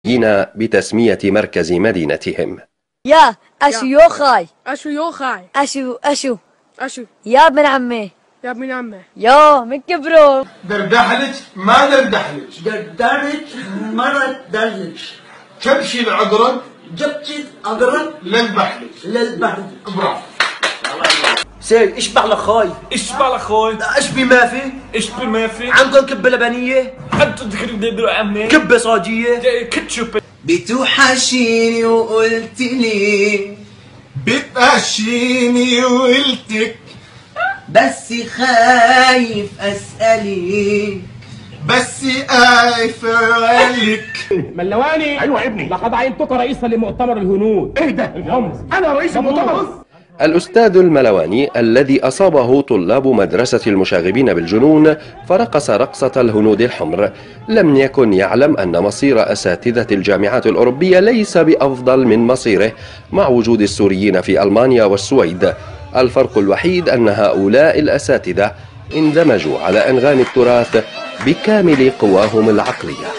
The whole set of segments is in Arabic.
بتسمية مركز مدينتهم. يا أشو يوخاي أشو يوخاي أشو يا ابن عمي يا ابن عمي يا من كبروا دردحلج ما دردحلج دردحلج ما دردحلج كبشي العقرب جبتي عقرب للبحلج برافو. سيد ايش بعلى خاي ايش بالك خوي؟ ايش بما في ايش بما في؟ عندكم كبه لبنيه انت تقدر عمي كبه صاجيه كاتشوب. بتوحشيني وقلت لي بتوحشيني وقلتك بس خايف اسالك بس خايف اقولك. ملواني ايوه ابني لقد عينتك رئيسا لمؤتمر الهنود. ايه ده الحمص انا رئيس المؤتمر. الأستاذ الملواني الذي أصابه طلاب مدرسة المشاغبين بالجنون فرقص رقصة الهنود الحمر لم يكن يعلم أن مصير أساتذة الجامعات الأوروبية ليس بأفضل من مصيره مع وجود السوريين في ألمانيا والسويد. الفرق الوحيد أن هؤلاء الأساتذة اندمجوا على أنغام التراث بكامل قواهم العقلية.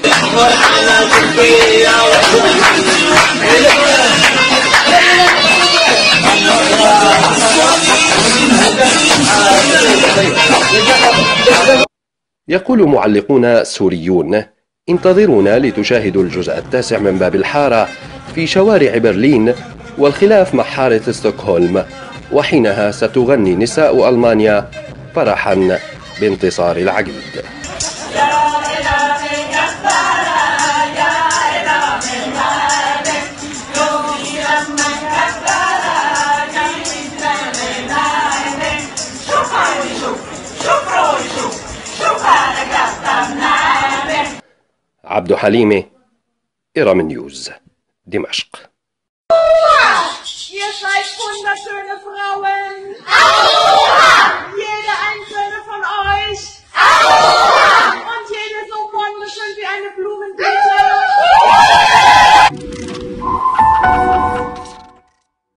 يقول معلقون سوريون: انتظرونا لتشاهدوا الجزء التاسع من باب الحارة في شوارع برلين والخلاف مع حارة ستوكهولم، وحينها ستغني نساء ألمانيا فرحا بانتصار العقيد. عبد حليمي، إيرام نيوز، دمشق.